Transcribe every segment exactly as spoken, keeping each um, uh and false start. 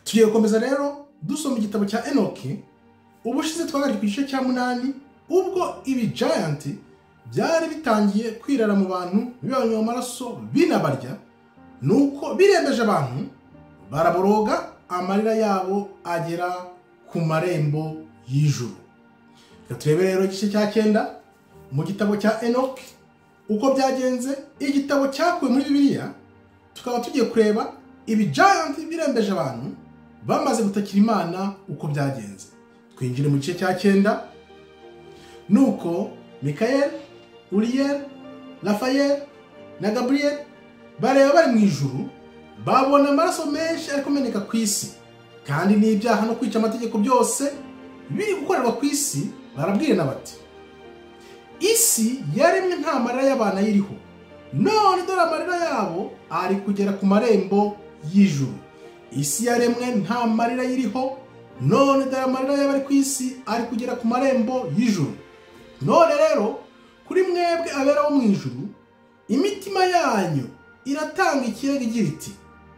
tugiye gukomeza rero dusoma igitabo cya Enoki. Ubushize twagari ku gice cya munani ubwo ibi giant byari bitangiye kwirara mu bantu bibanywa amaraso binabarya, nuko birembeje abantu baraboroga, amarira yabo agera ku marembo y'ijuru. Turebe rero igice cya cyenda mu gitabo cya Enoki uko byagenze. Igitabo cyakuwe muri Bibiliya, tukaba tugiye kureba ibi giant birembeje abantu bamaze gutakira Imana uko byagenze. Twinjire mu gice cya cyenda. Nuko Mikayeli, Uriel, Rafael na Gabriel bareba bari mu ijuru, babona amaraso menshi ari kumeneka ku isi, kandi n'ibyaha no kwica amategeko byose biri gukorerwa ku isi. Barabwirana bati, isi yaremwe nta marira y'abantu ayiriho, none dore amarira yabo ari kugera ku marembo y'ijuru. Isi yaremwe nta marira ayiriho, none dore amarira y'abari ku isi ari kugera ku marembo y'ijuru. None rero kuri mwebwe abera bo mu ijuru, imitima yanyu iratanga ikirego igira iti,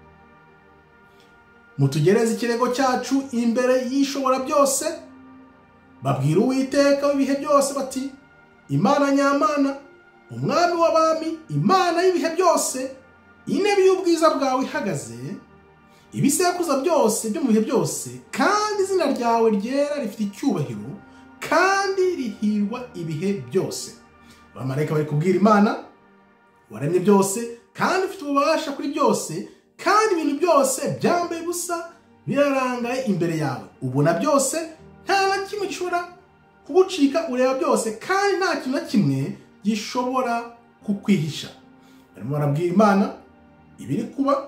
mutugereze ikirego cyacu imbere y'ishobora byose. Babwira Uwiteka w'ibihe byose bati, Imana nyamana, umwami w'abami, Imana y'ibihe byose, intebe y'ubwiza bwawe ihagaze, ibisekuruza byose byo mu bihe byose, kandi izina ryawe ryera rifite icyubahiro, kandi rihirwa ibihe byose. Abamarayika bari kubwira Imana waremye byose, kandi ufite ububasha kuri byose, kandi ibintu byose byambaye ubusa birarangaye imbere yawe. Ubona byose, nta na kimwe gishobora kugucika, ureba byose, kandi nta kintu na kimwe gishobora kukwihisha. Barimo barabwira Imana ibiri kuba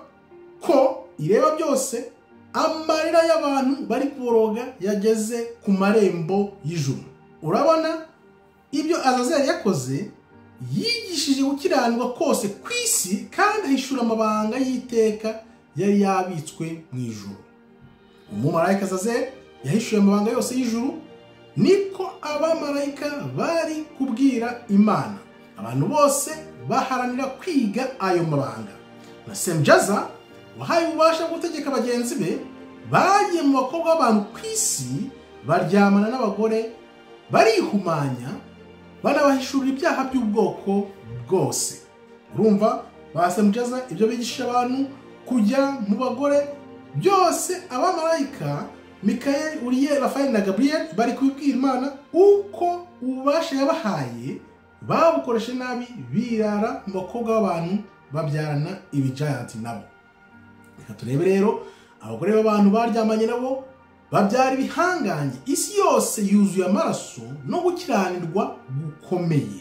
ko ireba byose. Amarira y'abantu bari kuboroga yageze ku marembo y'ijuru. Urabona ibyo Azazeli yakoze, yigishije gukiranirwa kose ku isi, kandi ahishura amabanga y'iteka yari yabitswe mu ijuru. Umumarayika Azazeli yahishuye amabanga yose y'ijuru, niko abamarayika bari kubwira Imana. Abantu bose baharanira kwiga ayo mabanga. Na Semjaza wahaye ububasha bwo gutegeka bagenzi be, bagiye mu bakobwa b'abantu ku isi, baryamana n'abagore, barihumanya, banabahishurira ibyaha by'ubwoko bwose. Urumva ba Semjaza ibyo bigisha abantu kujya mu bagore byose. Abamarayika Mikayeli, Uriel, Rafael na Gabriel bari kubibwira Imana uko ububasha yabahaye babukoreshe nabi, birara mu bakobwa b'abantu, babyarana ibi giant nabo. Reka turebe rero abagore b'abantu baryamanye nabo babyara ibihanganye. Isi yose yuzuye amaraso no gukiranirwa gukomeye.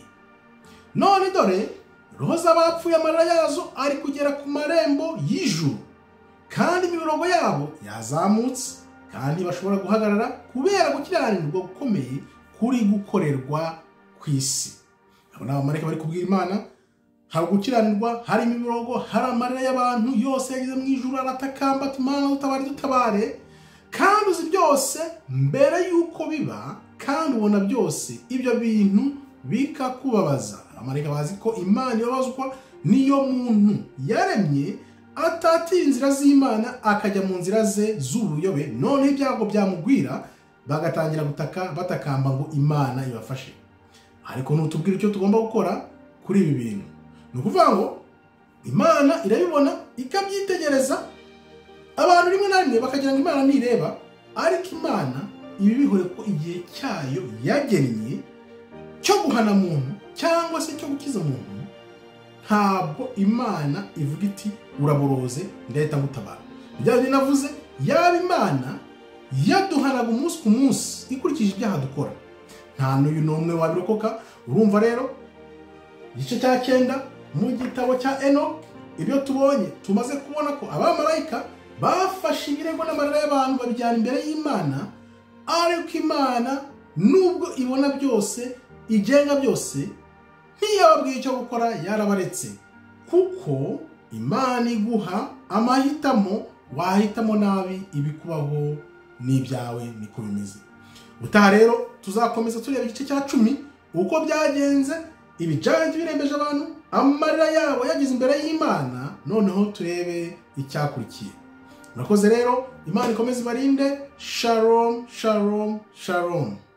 None dore roho z'abapfuye amarira yazo ari kugera ku marembo y'ijuru, kandi imirongo yabo yazamutse, kandi bashobora guhagarara kubera gukiranirwa gukomeye kuri gukorerwa ku isi. Abo n'abamarayika bari kubwira Imana, hari gukiranirwa, hari imirongo, hari amarira y'abantu yose yageze mu ijuru, aratakamba ati, Mana dutabare dutabare. Kandi uzi byose mbere y'uko biba, kandi ubona byose ibyo bintu bikakubabaza. Abamarayika bazi ko Imana ibabazwa niyo muntu yaremye atatira inzira z'Imana akajya mu nzira ze z'ubuyobe, none ibyago byamugwira bagatangira gutaka batakamba ngo Imana ibafashe. Ariko nutubwira icyo tugomba gukora kuri ibi bintu. Ni ukuvuga ngo Imana irabibona ikabyitegereza. Abantu rimwe na rimwe bakagira ngo Imana ntireba, ariko Imana ibi bihore ko igihe cyayo yagennye cyo guhana muntu cyangwa se cyo gukiza umuntu, ntabwo Imana ivuga iti uraboroze ndahita ngutabara. Ibyo navuze, yaba Imana yaduhanaga umunsi ku munsi ikurikije ibyaha dukora, nta n'uyu n'umwe wabirokoka. Urumva rero igice cya cyenda mu gitabo cya Enoki, ibyo tubonye tumaze kubona ko abamarayika bafashe ibirego n'amarira y'abantu babijyana imbere y'Imana, ariko Imana nubwo ibona byose, igenga byose, ntiyababwiye icyo gukora, yarabaretse. Kuko Imana iguha amahitamo, wahitamo nabi, ibikubaho n'ibyawe niko bimeze. Utaha rero tuzakomeza tureba igice cya cumi uko byagenze, ibi giant birembeje abantu, amarira yabo yagize imbere y'Imana. Noneho turebe icyakurikiye. murakoze rero, Imana ikomeze ibarinde. Shalom, shalom, shalom.